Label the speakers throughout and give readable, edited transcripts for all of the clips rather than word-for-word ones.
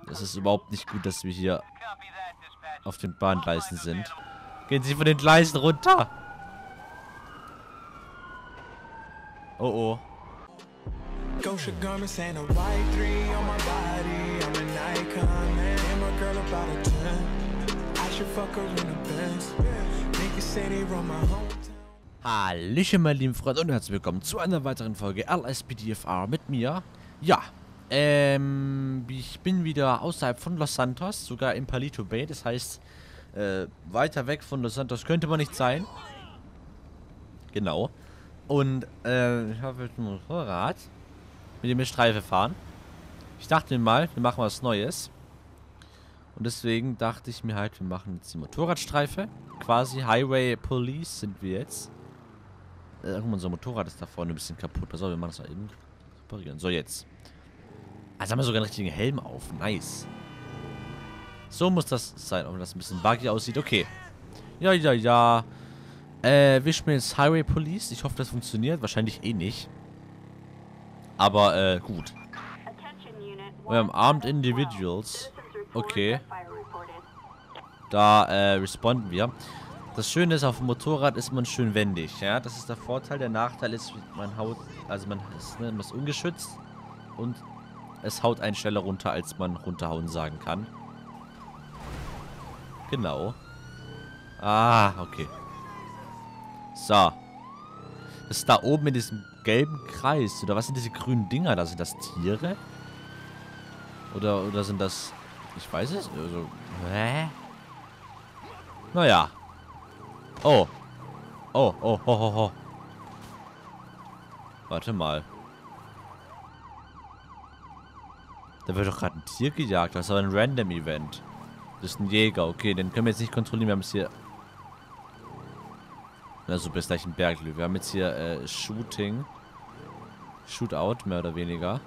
Speaker 1: Es ist überhaupt nicht gut, dass wir hier auf den Bahngleisen sind. Gehen Sie von den Gleisen runter! Oh oh.
Speaker 2: Gosha garments and a white 3 on my body. I'm an icon, man. I'm a girl about a 10. I should fuck her in a Benz. Niggas say they run my hometown.
Speaker 1: Hallöchen, meine lieben Freunde, und herzlich willkommen zu einer weiteren Folge LSPDFR mit mir. Ja, ich bin wieder außerhalb von Los Santos, sogar in Palito Bay. Das heißt, weiter weg von Los Santos könnte man nicht sein. Genau. Und, ich habe jetzt ein Motorrad, mit dem wir Streife fahren. Ich dachte mir mal, wir machen was Neues. Und deswegen dachte ich mir halt, wir machen jetzt die Motorradstreife. Quasi Highway Police sind wir jetzt. Guck mal, unser Motorrad ist da vorne ein bisschen kaputt. Pass auf, wir machen das mal eben reparieren. So, jetzt. Also haben wir sogar einen richtigen Helm auf. Nice. So muss das sein, auch wenn das ein bisschen buggy aussieht. Okay. Ja. Wir spielen jetzt Highway Police. Ich hoffe, das funktioniert. Wahrscheinlich eh nicht. Aber, gut. Wir haben Armed Individuals. Okay. Da, responden wir. Das Schöne ist, auf dem Motorrad ist man schön wendig, ja. Das ist der Vorteil. Der Nachteil ist, man haut, also man ist ungeschützt und es haut einen schneller runter, als man runterhauen sagen kann. Genau. Ah, okay. So. Das ist da oben in diesem gelben Kreis. Oder was sind diese grünen Dinger da? Sind das Tiere? Oder sind das... Ich weiß es. Also, hä? Naja. Oh. Oh. Warte mal. Da wird doch gerade ein Tier gejagt. Das ist aber ein Random Event. Das ist ein Jäger. Okay, den können wir jetzt nicht kontrollieren. Wir haben jetzt hier... Na super, ist gleich ein Berglöwe. Wir haben jetzt hier Shooting. Shootout, mehr oder weniger.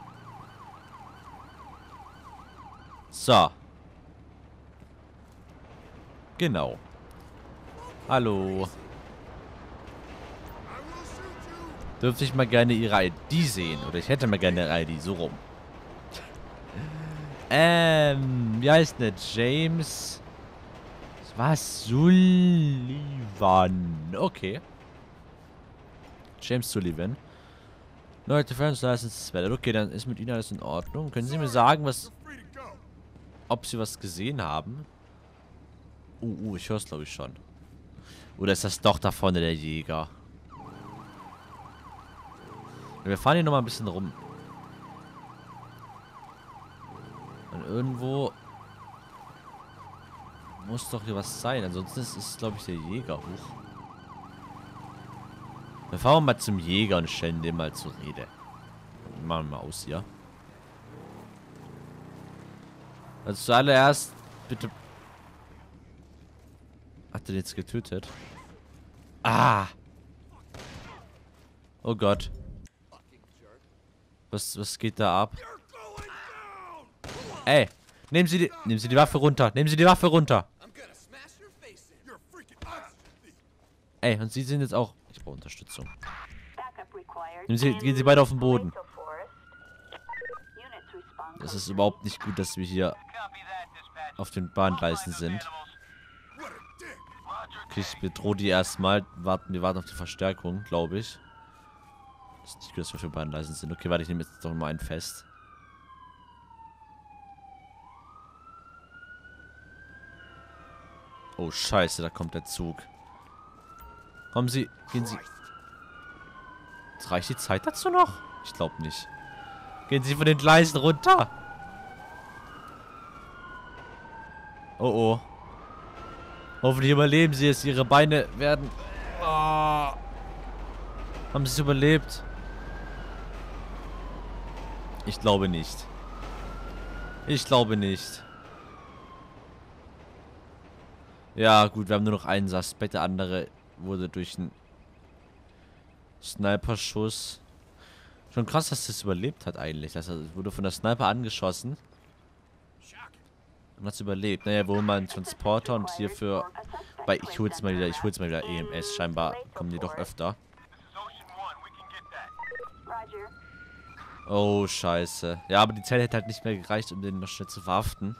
Speaker 1: So. Genau. Hallo. Dürfte ich mal gerne Ihre ID sehen? Oder ich hätte mal gerne Ihre ID. So rum. Wie heißt der? James... Was? Sullivan. Okay. James Sullivan. Leute, Friends License valid. Okay, dann ist mit Ihnen alles in Ordnung. Können Sie mir sagen, ob Sie was gesehen haben? Ich höre es, glaube ich, schon. Oder ist das doch da vorne der Jäger? Wir fahren hier nochmal ein bisschen rum. Und irgendwo muss doch hier was sein. Ansonsten ist es, glaube ich, der Jäger hoch. Dann fahren wir mal zum Jäger und stellen den mal zur Rede. Machen wir mal aus hier. Also zuallererst, bitte... Hat er den jetzt getötet? Ah! Oh Gott. Was geht da ab? Ey! Nehmen Sie die Waffe runter! Nehmen Sie die Waffe runter! Ey, und Sie sind jetzt auch... Ich brauche Unterstützung. Gehen Sie beide auf den Boden. Es ist überhaupt nicht gut, dass wir hier auf den Bahngleisen sind. Okay, ich bedrohe die erstmal. Wir warten auf die Verstärkung, glaube ich. Das ist nicht gut, dass wir auf den Bahngleisen sind. Okay, warte, ich nehme jetzt doch mal einen fest. Oh, scheiße, da kommt der Zug. Kommen Sie, gehen Sie. Reicht die Zeit dazu noch? Ich glaube nicht. Gehen Sie von den Gleisen runter. Oh. Hoffentlich überleben Sie es. Ihre Beine werden... Oh. Haben Sie es überlebt? Ich glaube nicht. Ich glaube nicht. Ja, gut, wir haben nur noch einen Suspekt. Der andere wurde durch einen Sniper-Schuss. Schon krass, dass das überlebt hat eigentlich. Das wurde von der Sniper angeschossen. Und hat es überlebt. Naja, wo mal ein Transporter und hierfür... ich hol's mal wieder EMS. Scheinbar kommen die doch öfter. Oh, scheiße. Ja, aber die Zeit hätte halt nicht mehr gereicht, um den noch schnell zu verhaften.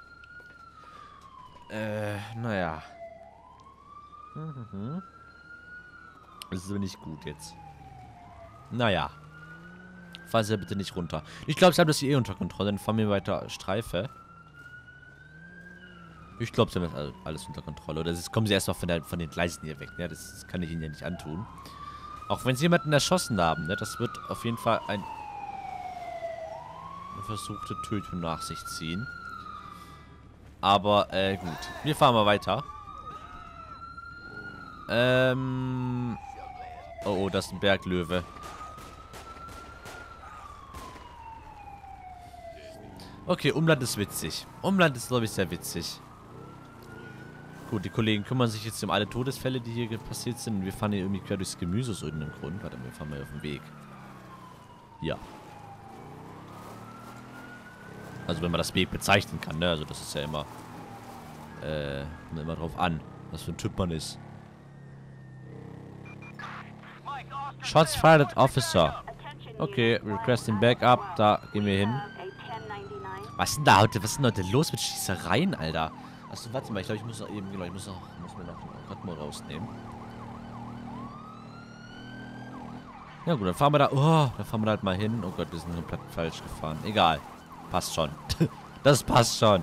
Speaker 1: Naja. Das ist aber nicht gut jetzt. Naja. Fahren Sie bitte nicht runter. Ich glaube, Sie haben das hier eh unter Kontrolle. Dann fahren wir weiter Streife. Ich glaube, Sie haben das alles unter Kontrolle. Oder jetzt kommen Sie erstmal von den Gleisen hier weg. Ne? Das kann ich Ihnen ja nicht antun. Auch wenn Sie jemanden erschossen haben. Ne? Das wird auf jeden Fall eine versuchte Tötung nach sich ziehen. Aber, gut. Wir fahren mal weiter. Oh, das ist ein Berglöwe. Okay, Umland ist witzig. Umland ist, glaube ich, sehr witzig. Gut, die Kollegen kümmern sich jetzt um alle Todesfälle, die hier passiert sind. Und wir fahren hier irgendwie quer durchs Gemüse aus irgendeinem Grund. Warte mal, wir fahren mal auf den Weg. Ja. Also wenn man das Weg bezeichnen kann, ne? Also das ist ja immer, immer drauf an, was für ein Typ man ist. Shots fired at Officer. Okay, requesting backup. Da gehen wir hin. Was ist denn da heute? Was ist denn heute los mit Schießereien, Alter? Achso, warte mal. Ich glaube, ich muss noch eben, genau, ich muss mir noch den Rhythmus rausnehmen. Ja gut, dann fahren wir da. Oh, dann fahren wir da halt mal hin. Oh Gott, wir sind komplett falsch gefahren. Egal. Passt schon. Das passt schon.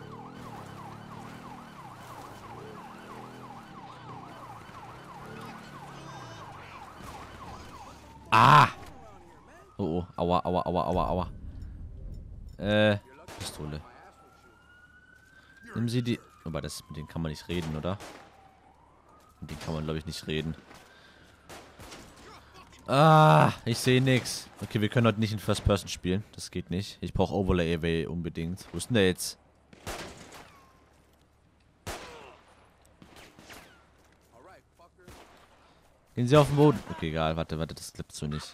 Speaker 1: Ah! Oh, oh. Aua, aua, aua, aua, aua. Pistole. Nehmen Sie die... Aber mit denen kann man nicht reden, oder? Mit denen kann man, glaube ich, nicht reden. Ah, ich sehe nichts. Okay, wir können heute nicht in First Person spielen. Das geht nicht. Ich brauche Overlay unbedingt. Wo ist denn der jetzt? Gehen Sie auf den Boden. Okay, egal. Warte, das klappt so nicht.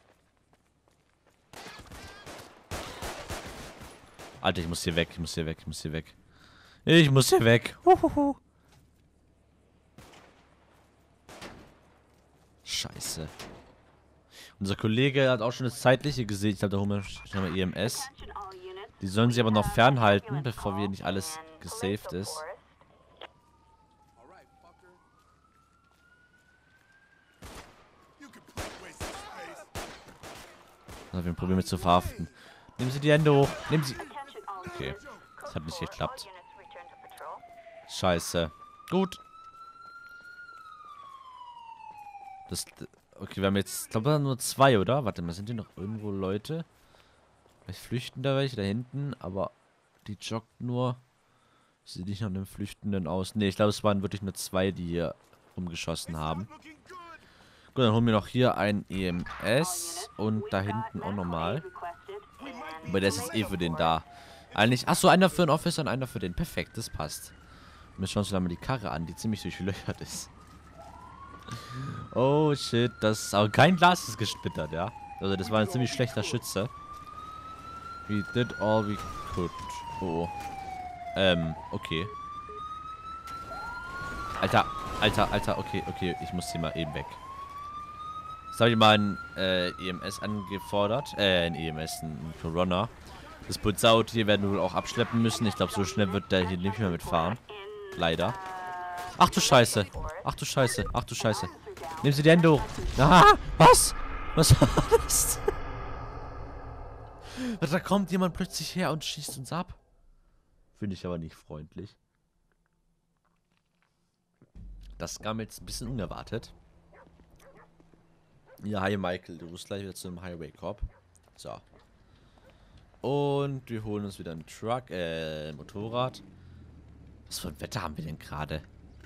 Speaker 1: Alter, ich muss hier weg. Ich muss hier weg. Ich muss hier weg. Scheiße. Unser Kollege hat auch schon das Zeitliche gesehen. Ich glaube, da holen wir schon mal EMS. Die sollen sich aber noch fernhalten, bevor wir nicht alles gesaved ist. Also wir haben Probleme zu verhaften. Nehmen Sie die Hände hoch. Nehmen Sie... Okay. Das hat nicht geklappt. Scheiße. Gut. Okay, wir haben jetzt... Ich glaube, nur 2, oder? Warte mal, sind hier noch irgendwo Leute? Vielleicht flüchten da welche da hinten, aber die joggt nur. Sieht nicht nach einem Flüchtenden aus. Ne, ich glaube, es waren wirklich nur 2, die hier rumgeschossen haben. Gut, dann holen wir noch hier ein EMS und da hinten auch nochmal. Aber der ist jetzt eh für den da. Eigentlich, achso, einer für den Officer und einer für den. Perfekt, das passt. Und wir schauen uns da mal die Karre an, die ziemlich durchlöchert ist. Oh shit, das... Aber kein Glas ist gesplittert, ja. Also das war ein ziemlich schlechter Schütze. We did all we could. Oh. Okay. Alter, okay, ich muss hier mal eben weg. Jetzt habe ich mal ein EMS angefordert. Ein EMS, ein Corona. Das Polizeiauto hier werden wir wohl auch abschleppen müssen. Ich glaube, so schnell wird der hier nicht mehr mitfahren. Leider. Ach du Scheiße. Nehmen Sie die Hände hoch. Ah, was? Was war das? Da kommt jemand plötzlich her und schießt uns ab. Finde ich aber nicht freundlich. Das kam jetzt ein bisschen unerwartet. Ja, hi Michael, du musst gleich wieder zum Highway Cop. So. Und wir holen uns wieder einen Truck, Motorrad. Was für ein Wetter haben wir denn gerade?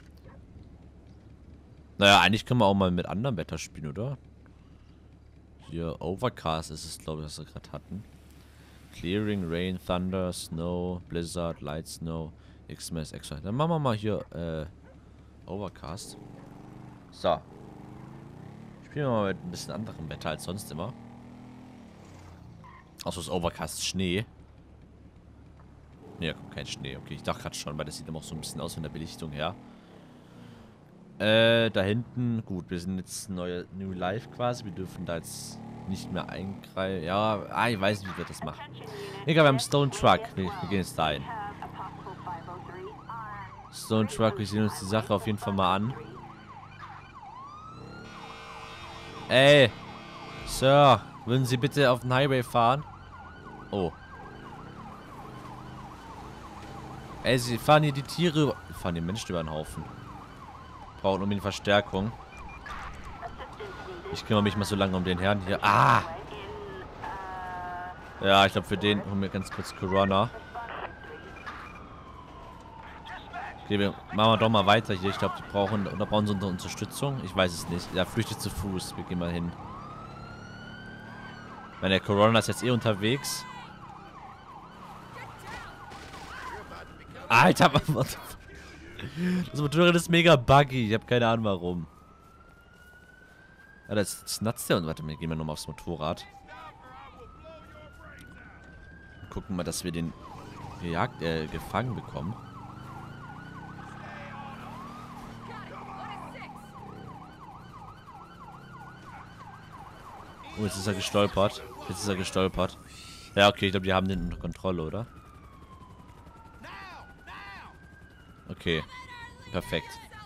Speaker 1: Naja, eigentlich können wir auch mal mit anderem Wetter spielen, oder? Hier, Overcast ist es, glaube ich, was wir gerade hatten. Clearing, Rain, Thunder, Snow, Blizzard, Light Snow, Xmas, Extra. Dann machen wir mal hier, Overcast. So. Spielen wir mal mit ein bisschen anderem Wetter als sonst immer. Außer das Overcast Schnee. Ne, da kommt kein Schnee. Okay, ich dachte gerade schon, weil das sieht immer auch so ein bisschen aus von der Belichtung her. Da hinten, gut, wir sind jetzt New Life quasi. Wir dürfen da jetzt nicht mehr eingreifen. Ja, ich weiß nicht, wie wir das machen. Egal, wir haben Stone Truck. Wir gehen jetzt da hin. Stone Truck, wir sehen uns die Sache auf jeden Fall mal an. Ey! Sir, würden Sie bitte auf den Highway fahren? Oh. Ey, Sie fahren hier die Tiere... fahren die Menschen über den Haufen. Brauchen unbedingt Verstärkung. Ich kümmere mich mal so lange um den Herrn hier. Ah! Ja, ich glaube, für den holen wir ganz kurz Corona. Okay, wir machen doch mal weiter hier. Ich glaube, die brauchen... oder brauchen sie unsere Unterstützung? Ich weiß es nicht. Ja, flüchtet zu Fuß. Wir gehen mal hin. Ich meine, der Corona ist jetzt eh unterwegs. Alter, das Motorrad ist mega buggy. Ich habe keine Ahnung warum. Ja, das snatzt der. Und warte, wir gehen mal nochmal aufs Motorrad. Gucken mal, dass wir den gefangen bekommen. Oh, jetzt ist er gestolpert. Ja, okay, ich glaube, die haben den unter Kontrolle, oder? Okay. Perfekt.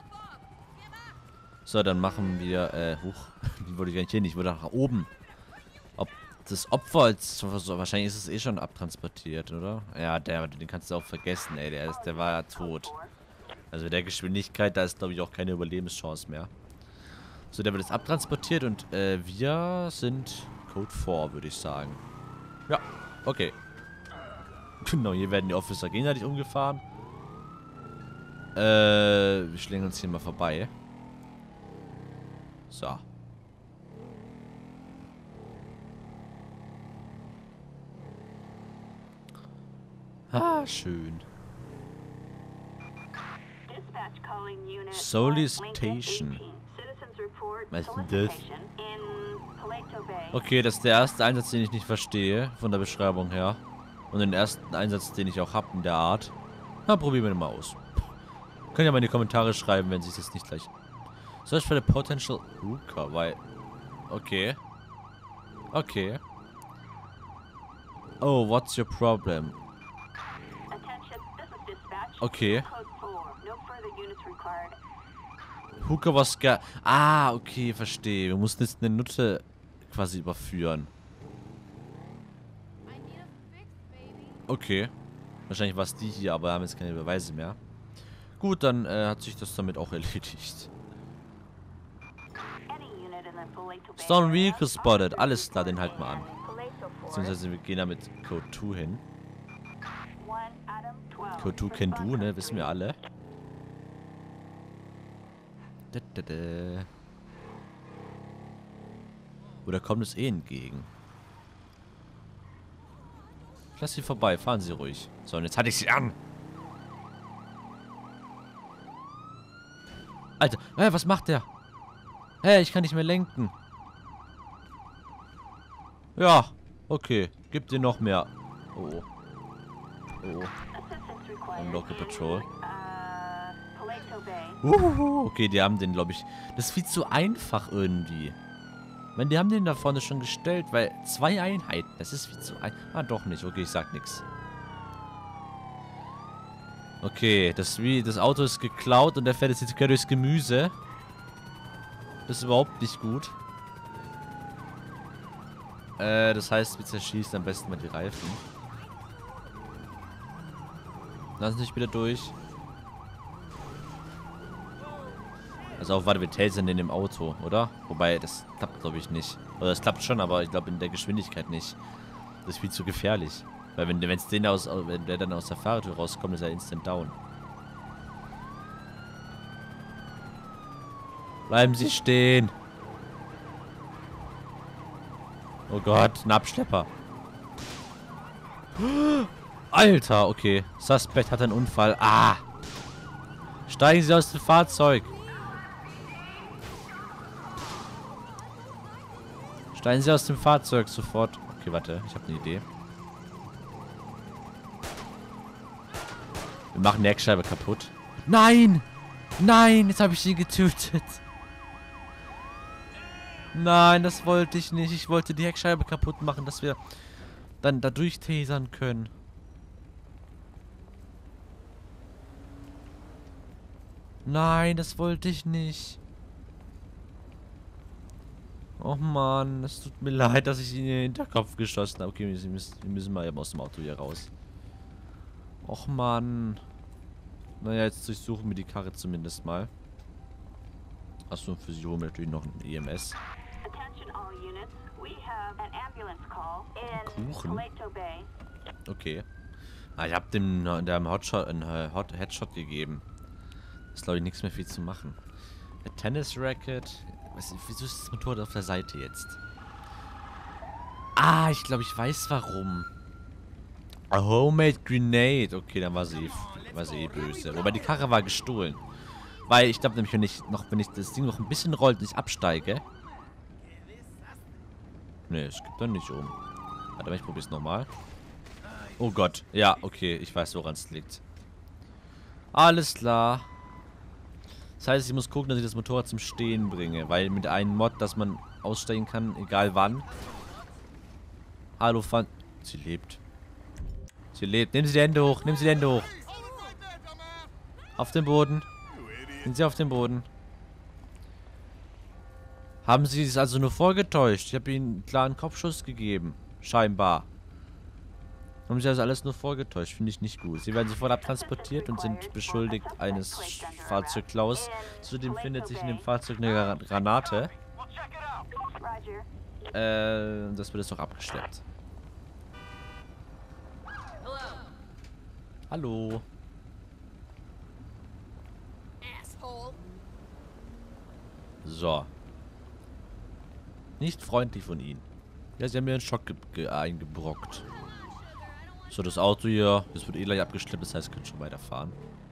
Speaker 1: So, dann machen wir, die wollte ich gar nicht hin. Ich wollte nach oben. Ob das Opfer jetzt, wahrscheinlich ist es eh schon abtransportiert, oder? Ja, den kannst du auch vergessen, ey. Der war ja tot. Also mit der Geschwindigkeit, da ist, glaube ich, auch keine Überlebenschance mehr. So, der wird jetzt abtransportiert und, wir sind Code 4, würde ich sagen. Ja, okay. Genau, hier werden die Officer gegenseitig umgefahren. Wir schlängeln uns hier mal vorbei. So. Ah, schön. Solicitation. Was ist denn das? Okay, das ist der erste Einsatz, den ich nicht verstehe, von der Beschreibung her. Und den ersten Einsatz, den ich auch habe in der Art. Na, probieren wir den mal aus. Könnt ihr mal in die Kommentare schreiben, wenn Sie es jetzt nicht gleich... Search for the potential hooker, weil... Okay. Okay. Oh, what's your problem? Okay. Hooker was gar... Ah, okay, verstehe. Wir mussten jetzt eine Nutte quasi überführen. Okay. Wahrscheinlich war es die hier, aber wir haben jetzt keine Beweise mehr. Gut, dann hat sich das damit auch erledigt. Stone Vehicle spotted. Alles klar, den halten wir an. Beziehungsweise wir gehen da mit Code 2 hin. Code 2 kennt du, ne? Wissen wir alle. Oder kommt es eh entgegen? Lass sie vorbei, fahren Sie ruhig. So, und jetzt hatte ich sie an. Alter, was macht der? Hey, ich kann nicht mehr lenken. Ja, okay. Gib dir noch mehr. Oh. Oh. Unlocked Patrol. Okay, die haben den, glaube ich... Das ist viel zu einfach irgendwie. Ich meine, die haben den da vorne schon gestellt, weil 2 Einheiten, das ist viel zu einfach. Ah, doch nicht. Okay, ich sag nichts. Okay, das Auto ist geklaut und der fährt jetzt quer durchs Gemüse. Das ist überhaupt nicht gut. Das heißt, wir zerschießen am besten mal die Reifen. Lass nicht wieder durch. Also auch, warte, wir tasern den im Auto, oder? Wobei, das klappt, glaube ich, nicht. Oder es klappt schon, aber ich glaube in der Geschwindigkeit nicht. Das ist viel zu gefährlich. Weil wenn der dann aus der Fahrertür rauskommt, ist er instant down. Bleiben Sie stehen. Oh Gott, ein Abschlepper. Alter, okay. Suspect hat einen Unfall. Ah! Steigen Sie aus dem Fahrzeug. Steigen Sie aus dem Fahrzeug sofort. Okay, warte, ich habe eine Idee. Wir machen die Heckscheibe kaputt. Nein! Nein, jetzt habe ich ihn getötet. Nein, das wollte ich nicht. Ich wollte die Heckscheibe kaputt machen, dass wir dann da durchtasern können. Nein, das wollte ich nicht. Oh Mann, es tut mir leid, dass ich ihn in den Hinterkopf geschossen habe. Okay, wir müssen mal eben aus dem Auto hier raus. Och Mann. Naja, jetzt durchsuchen wir die Karre zumindest mal. Achso, für sie holen wir natürlich noch ein EMS. Kuchen? Okay. Ah, ich habe dem Hotshot einen Headshot gegeben. Ist, glaube ich, nichts mehr viel zu machen. Der Tennis-Racket. Wieso ist das Motorrad auf der Seite jetzt? Ah, ich glaube, ich weiß warum. A homemade grenade. Okay, dann war sie eh böse. Wobei die Karre war gestohlen. Weil ich glaube nämlich, wenn ich das Ding noch ein bisschen rollt und ich absteige. Ne, es gibt dann nicht um. Warte mal, ich probiere es nochmal. Oh Gott. Ja, okay, ich weiß, woran es liegt. Alles klar. Das heißt, ich muss gucken, dass ich das Motorrad zum Stehen bringe. Weil mit einem Mod, dass man aussteigen kann, egal wann. Hallo, Fan. Sie lebt. Sie lebt. Nehmen Sie die Hände hoch. Nehmen Sie die Hände hoch. Auf den Boden. Sind Sie auf dem Boden? Haben Sie es also nur vorgetäuscht? Ich habe Ihnen einen klaren Kopfschuss gegeben. Scheinbar. Haben Sie also alles nur vorgetäuscht? Finde ich nicht gut. Sie werden sofort abtransportiert und sind beschuldigt eines Fahrzeugklaus. Zudem findet sich in dem Fahrzeug eine Granate. Das wird jetzt doch abgeschleppt. Hallo. So. Nicht freundlich von Ihnen. Ja, Sie haben mir einen Schock eingebrockt. So, das Auto hier. Das wird eh gleich abgeschleppt, das heißt, ich kann schon weiterfahren.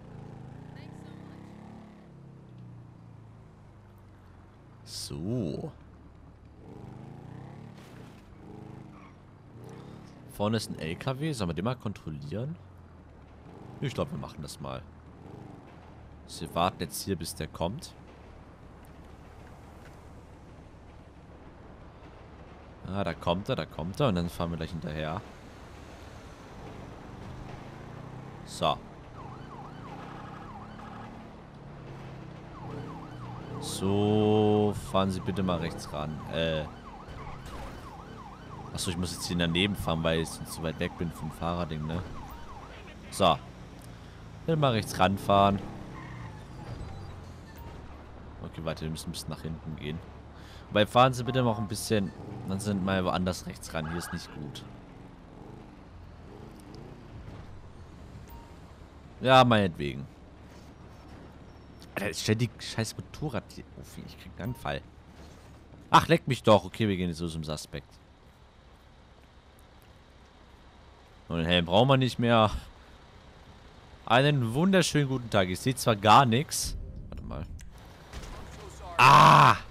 Speaker 1: So. Vorne ist ein LKW. Sollen wir den mal kontrollieren? Ich glaube, wir machen das mal. Wir warten jetzt hier, bis der kommt. Ah, da kommt er, und dann fahren wir gleich hinterher. So. So, fahren Sie bitte mal rechts ran. Achso, ich muss jetzt hier daneben fahren, weil ich sonst zu weit weg bin vom Fahrerding, ne? So. Bitte mal rechts ranfahren. Okay, warte, wir müssen ein bisschen nach hinten gehen. Wobei, fahren Sie bitte noch ein bisschen. Dann sind wir woanders rechts ran. Hier ist nicht gut. Ja, meinetwegen. Alter, ich stell die scheiß Motorrad hier auf. Ich krieg einen Anfall. Ach, leck mich doch. Okay, wir gehen jetzt so zum Suspekt. Und den Helm brauchen wir nicht mehr. Einen wunderschönen guten Tag. Ich sehe zwar gar nichts. Warte mal. Ah!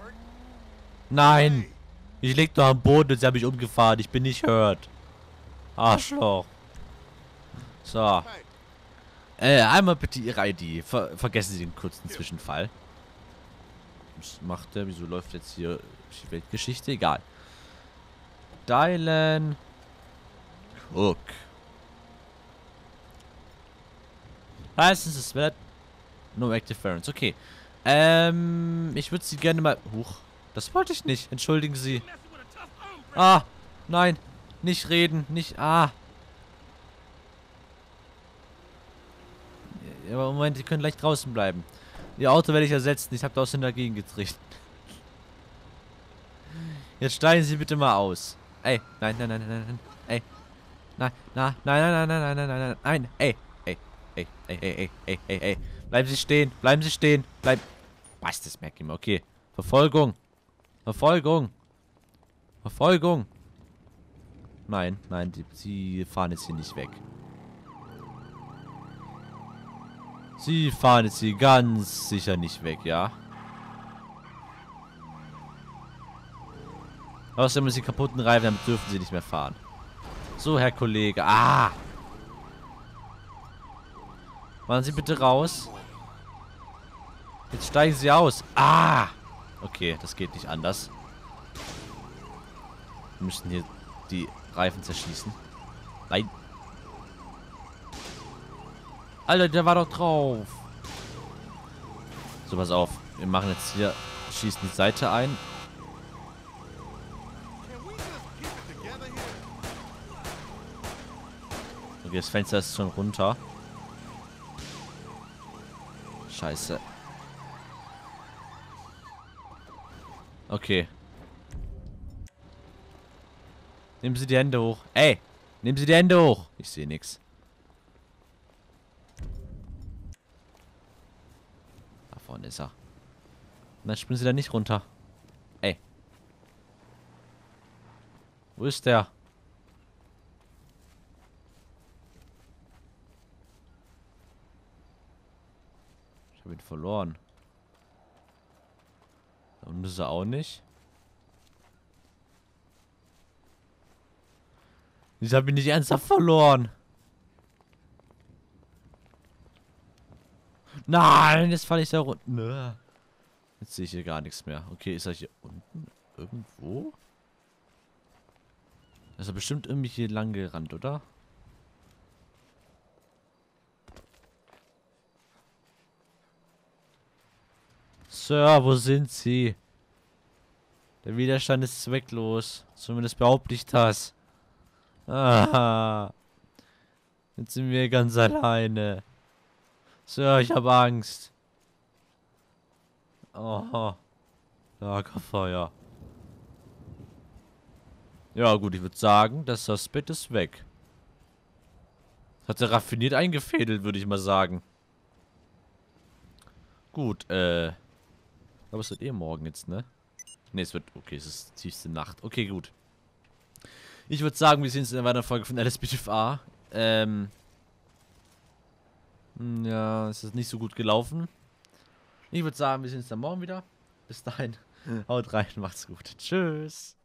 Speaker 1: Nein! Ich leg doch am Boden und sie haben mich umgefahren. Ich bin nicht hurt. Arschloch. So. Einmal bitte Ihre ID. Vergessen Sie den kurzen Zwischenfall. Was macht der? Wieso läuft jetzt hier die Weltgeschichte? Egal. Dylan Cook. License suspended. No interference. Okay. Ich würde Sie gerne mal... Huch. Das wollte ich nicht. Entschuldigen Sie. Ah. Nein. Nicht reden. Nicht... Ah. Aber Moment, Sie können gleich draußen bleiben. Ihr Auto werde ich ersetzen. Ich habe da aus den dagegen getreten. Jetzt steigen Sie bitte mal aus. Ey. Nein, nein, nein, nein, nein. Ey. Nein, nein, nein, nein, nein, nein, nein, nein, nein, nein. Ey. Ey. Ey. Ey, ey, ey, ey, ey. Bleiben Sie stehen. Bleiben Sie stehen. Bleiben. Was, das merke ich mir. Okay. Verfolgung. Verfolgung. Verfolgung. Nein, nein, Sie fahren jetzt hier nicht weg. Sie fahren jetzt hier ganz sicher nicht weg, ja? Außerdem ist die kaputten Reifen, damit dürfen Sie nicht mehr fahren. So, Herr Kollege. Ah! Machen Sie bitte raus. Jetzt steigen Sie aus. Ah! Okay, das geht nicht anders. Wir müssen hier die Reifen zerschießen. Nein. Alter, der war doch drauf. So, pass auf. Wir machen jetzt hier, schießen die Seite ein. Okay, das Fenster ist schon runter. Scheiße. Okay. Nehmen Sie die Hände hoch. Ey! Nehmen Sie die Hände hoch. Ich sehe nichts. Da vorne ist er. Und dann springen Sie da nicht runter. Ey. Wo ist der? Ich habe ihn verloren. Da unten ist er auch nicht. Ich habe ihn nicht ernsthaft verloren. Nein, jetzt falle ich da runter. Jetzt sehe ich hier gar nichts mehr. Okay, ist er hier unten irgendwo? Ist er bestimmt irgendwie hier lang gerannt, oder? Sir, wo sind Sie? Der Widerstand ist zwecklos. Zumindest behaupte ich das. Ah. Jetzt sind wir ganz alleine. Sir, ich habe Angst. Oh. Lagerfeuer. Ja gut, ich würde sagen, das Suspect ist weg. Hat er raffiniert eingefädelt, würde ich mal sagen. Gut, aber es wird eh morgen jetzt, ne? Ne, es wird, okay, es ist tiefste Nacht. Okay, gut. Ich würde sagen, wir sehen uns in einer weiteren Folge von LSPDFA. Ja, es ist nicht so gut gelaufen. Ich würde sagen, wir sehen uns dann morgen wieder. Bis dahin, haut rein, macht's gut. Tschüss.